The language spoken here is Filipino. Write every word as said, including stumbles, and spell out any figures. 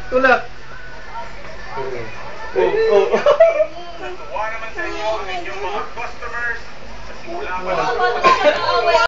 Tulak. Oo. Oo. Natuwa naman sa inyo ang inyong mga customers sa simula pa Wala. lang.